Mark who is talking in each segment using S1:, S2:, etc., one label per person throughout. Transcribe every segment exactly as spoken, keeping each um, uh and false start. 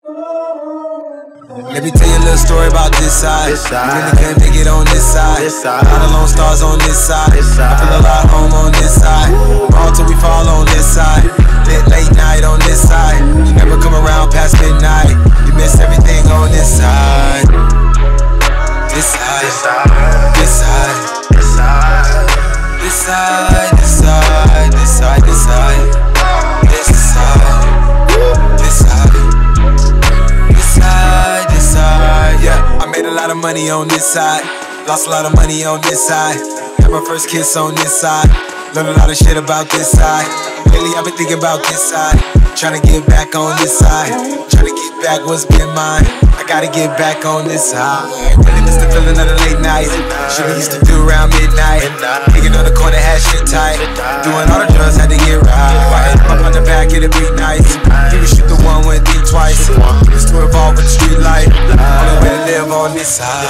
S1: Let me tell you a little story about this side. This side. You really couldn't make it on this side. This side. A lot of lone stars on this side. This side. I feel a lot home on this side. All till we fall on this side. Lit late night on this side. You never come around past midnight. You miss everything on this side. This side. This side. This side. This side. This side. This side. This side. This side. This side. This side. This side. Yeah, I made a lot of money on this side. Lost a lot of money on this side. Had my first kiss on this side. Learned a lot of shit about this side. Lately I've been thinking about this side. Tryna get back on this side. Tryna get back what's been mine. I gotta get back on this side. Really miss the feeling of the late night. Shit we used to do around midnight. Nigga on the corner had shit tight. Doing all the drugs, had to get right. Up on the back, it'd be nice. You can shoot the one, went deep twice. Used to evolve with the street light. Only way to live on this side.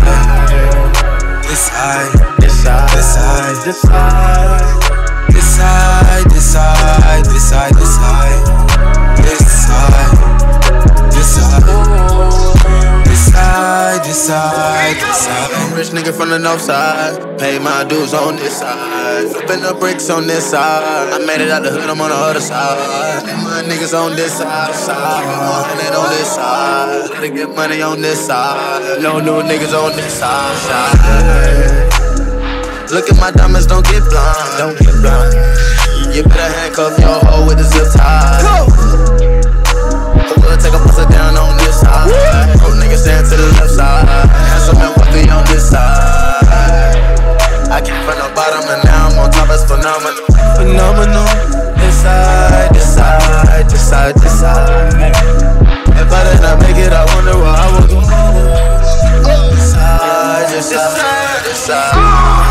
S1: This side. This side. This side. This side. This side, this side, this side, this side, this side, this side, this side, this side, this side.
S2: I'm a rich nigga from the north side. Pay my dues on this side. Flipping the bricks on this side. I made it out the hood, I'm on the other side. And my niggas on this side, side. one hundred on this side. Gotta get money on this side. No new niggas on this side, side. Look at my diamonds, don't get blind, don't get blind. You better handcuff your hoe with a zip tie. Go! We'll take a buster down on this side. Old niggas stand to the left side. Handsome and wealthy on this side. I came from the bottom and now I'm on top, it's phenomenal. Phenomenal. This side, this side, this side, this side. If I did not make it, I wonder what I would do. This side, this side, this side.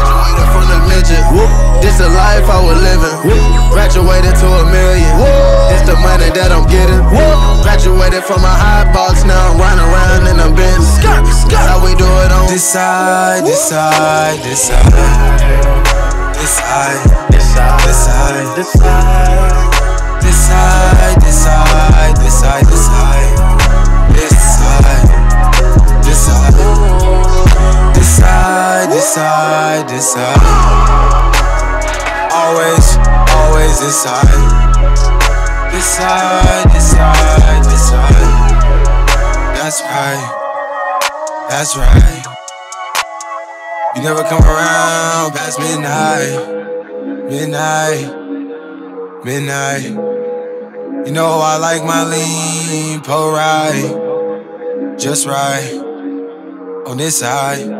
S2: This the life I was living. Graduated to a million. This the money that I'm getting. Graduated from a high box, now I'm running around in a Benz. That's how we do it on
S1: this side, this side, this side, this side, this side, this side, this side, this side, this side, this side, this side, this side, this side, this side, this side, this side. Always, always this side. This side, this side, this side. That's right, that's right. You never come around past midnight. Midnight, midnight. You know I like my lean, pull right. Just right, on this side.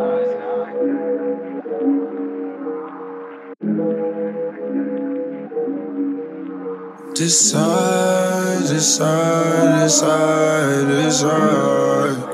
S1: This side, this side, this side, this side.